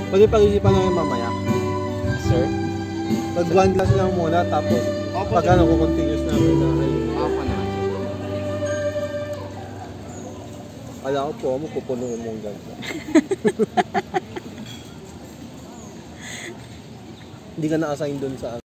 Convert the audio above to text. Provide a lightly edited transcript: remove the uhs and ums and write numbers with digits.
Pwede pag-isipan namin mamaya. Sir? Pag 1 class lang muna, tapos pag ano ko continuous namin na kayo. Opo naman. Kala ko po, pupunuin mong ganda. Hindi ka na-assign dun sa